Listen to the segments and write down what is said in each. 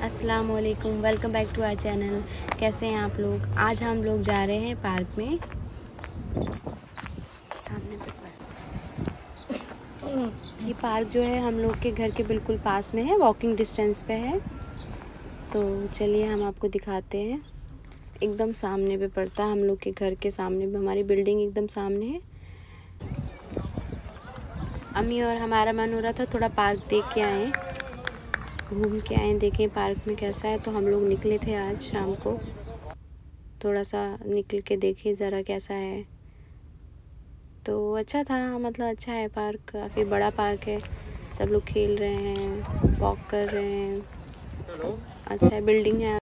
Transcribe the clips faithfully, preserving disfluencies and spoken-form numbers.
अस्सलाम वालेकुम, welcome back to our channel. कैसे हैं आप लोग? आज हम लोग जा रहे हैं पार्क में। सामने पे ये पार्क जो है हम लोग के घर के बिल्कुल पास में है, वॉकिंग डिस्टेंस पे है। तो चलिए हम आपको दिखाते हैं। एकदम सामने पे पड़ता है, हम लोग के घर के सामने पे, हमारी बिल्डिंग एकदम सामने है। अम्मी और हमारा मन हो रहा था थोड़ा पार्क देख के आएँ, घूम के आएँ, देखें पार्क में कैसा है। तो हम लोग निकले थे आज शाम को, थोड़ा सा निकल के देखें ज़रा कैसा है। तो अच्छा था, मतलब अच्छा है पार्क, काफ़ी बड़ा पार्क है। सब लोग खेल रहे हैं, वॉक कर रहे हैं, सब अच्छा है। बिल्डिंग है।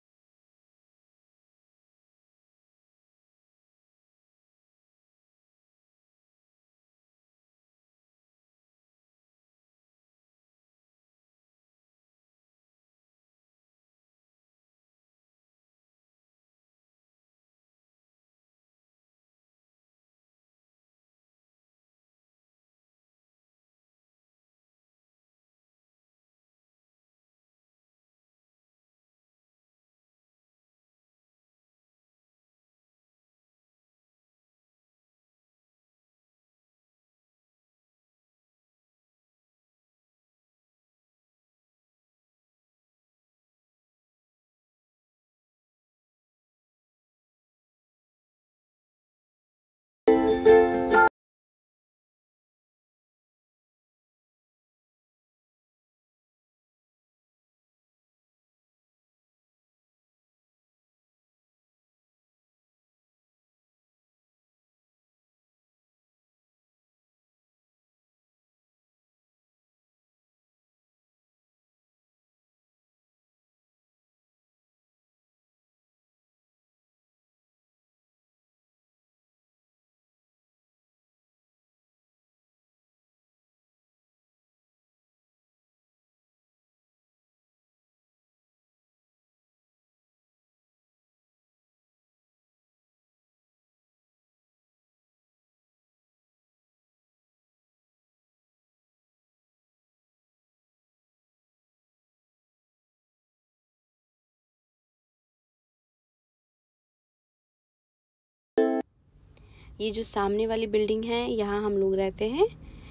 ये जो सामने वाली बिल्डिंग है, यहाँ हम लोग रहते हैं,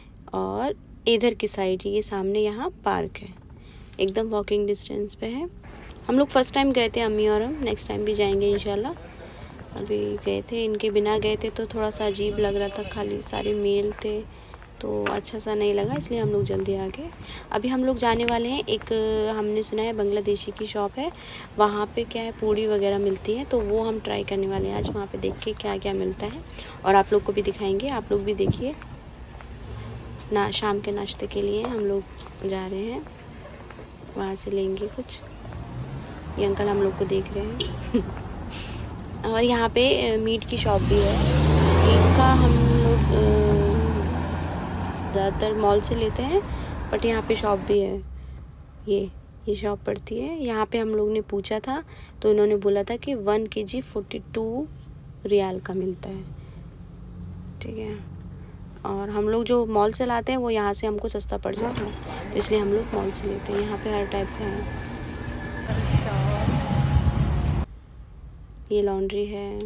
और इधर की साइड ये सामने यहाँ पार्क है, एकदम वॉकिंग डिस्टेंस पे है। हम लोग फर्स्ट टाइम गए थे, अम्मी और हम। नेक्स्ट टाइम भी जाएंगे इंशाल्लाह। अभी गए थे, इनके बिना गए थे तो थोड़ा सा अजीब लग रहा था, खाली सारे मेल थे तो अच्छा सा नहीं लगा, इसलिए हम लोग जल्दी आ गए। अभी हम लोग जाने वाले हैं, एक हमने सुना है बांग्लादेशी की शॉप है, वहाँ पे क्या है पूड़ी वगैरह मिलती है, तो वो हम ट्राई करने वाले हैं आज, वहाँ पे देख के क्या क्या मिलता है और आप लोग को भी दिखाएंगे। आप लोग भी देखिए। ना शाम के नाश्ते के लिए हम लोग जा रहे हैं, वहाँ से लेंगे कुछ। ये अंकल हम लोग को देख रहे हैं और यहाँ पे मीट की शॉप भी है। मीट का हम लोग ज़्यादातर मॉल से लेते हैं, बट यहाँ पे शॉप भी है। ये ये शॉप पड़ती है यहाँ पे। हम लोग ने पूछा था तो इन्होंने बोला था कि वन के जी फोर्टी टू रियाल का मिलता है, ठीक है। और हम लोग जो मॉल से लाते हैं वो यहाँ से हमको सस्ता पड़ जाता है, तो इसलिए हम लोग मॉल से लेते हैं। यहाँ पे हर टाइप का है। ये लॉन्ड्री है,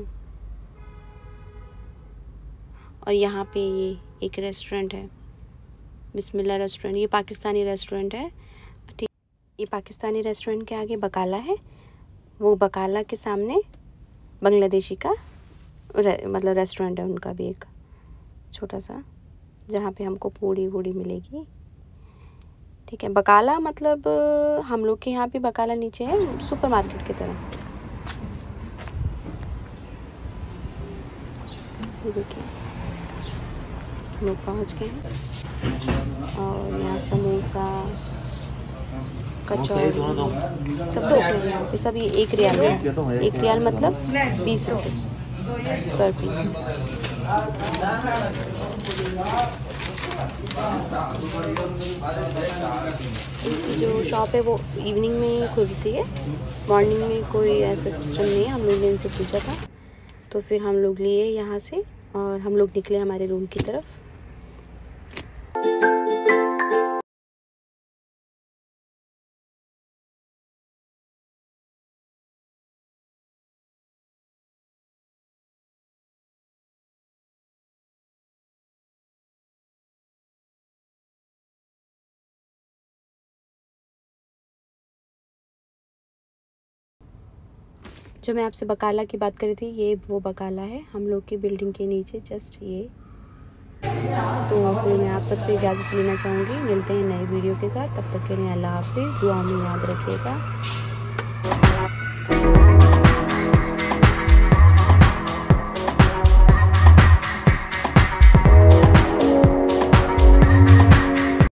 और यहाँ पे ये एक रेस्टोरेंट है, बिस्मिल्लाह रेस्टोरेंट। ये पाकिस्तानी रेस्टोरेंट है, ठीक। ये पाकिस्तानी रेस्टोरेंट के आगे बकाला है, वो बकाला के सामने बांग्लादेशी का रे, मतलब रेस्टोरेंट है उनका भी, एक छोटा सा, जहाँ पे हमको पूड़ी वूड़ी मिलेगी, ठीक है। बकाला मतलब हम लोग के यहाँ पे बकाला नीचे है, सुपर मार्केट की तरह। ये देखिए हम लोग पहुँच गए हैं, और यहाँ समोसा, कचौड़ी, सब कुछ है यहाँ पे। सब ये एक रियाल में, एक रियाल मतलब बीस रुपये पर पीस। इनकी जो शॉप है वो इवनिंग में खुलती है, मॉर्निंग में कोई ऐसा सिस्टम नहीं है। हम लोग ने इनसे पूछा था, तो फिर हम लोग लिए यहाँ से और हम लोग निकले हमारे रूम की तरफ। जो मैं आपसे बकाला की बात करी थी, ये वो बकाला है हम लोग की बिल्डिंग के नीचे, जस्ट ये। तो फिर मैं आप सबसे इजाज़त लेना चाहूँगी। मिलते हैं नए वीडियो के साथ, तब तक के लिए अल्लाह हाफिज़। दुआ में याद रखिएगा।